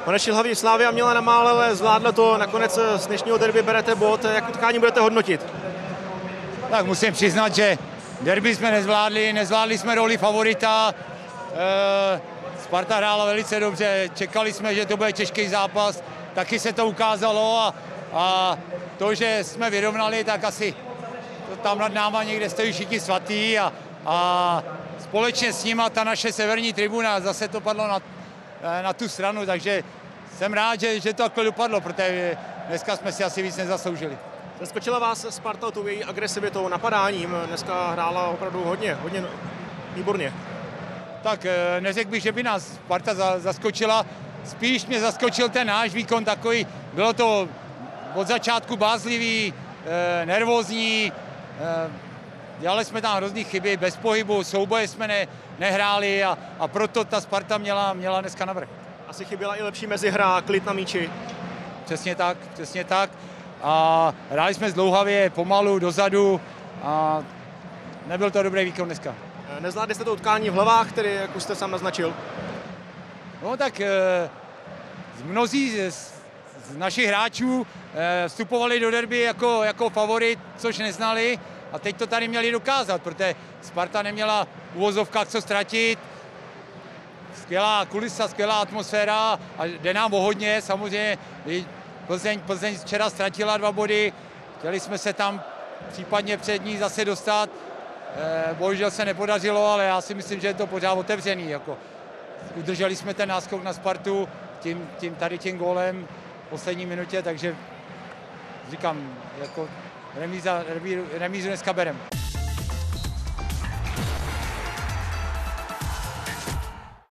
Pane Šilhavý, Slavia měla na mále, ale zvládla to. Nakonec z dnešního derby berete bod. Jak utkání budete hodnotit? Tak musím přiznat, že derby jsme nezvládli jsme roli favorita. Sparta hrála velice dobře, čekali jsme, že to bude těžký zápas, taky se to ukázalo a to, že jsme vyrovnali, tak asi tam nad náma někde stojí všichni svatý a společně s nima ta naše severní tribuna, zase to padlo na tu stranu, takže jsem rád, že to takhle dopadlo, protože dneska jsme si asi víc nezasloužili. Zaskočila vás Sparta tou její agresivitou, napadáním, dneska hrála opravdu hodně výborně. Tak neřekl bych, že by nás Sparta zaskočila, spíš mě zaskočil ten náš výkon takový, bylo to od začátku bázlivý, nervózní, dělali jsme tam hrozný chyby, bez pohybu, souboje jsme nehráli a proto ta Sparta měla dneska navrch. Asi chyběla i lepší mezihra, klid na míči. Přesně tak. A hráli jsme zdlouhavě, pomalu, dozadu a nebyl to dobrý výkon dneska. Nezvládli jste to utkání v hlavách, tedy jak už jste sám naznačil? No tak mnozí z našich hráčů vstupovali do derby jako favorit, což neznali a teď to tady měli dokázat, protože Sparta neměla v uvozovkách co ztratit. Skvělá kulisa, skvělá atmosféra a jde nám o hodně, samozřejmě. Plzeň včera ztratila 2 body, chtěli jsme se tam případně před ní zase dostat. Bohužel se nepodařilo, ale já si myslím, že je to pořád otevřený. Udrželi jsme ten náskok na Spartu tím gólem v poslední minutě, takže říkám, remízu dneska berem.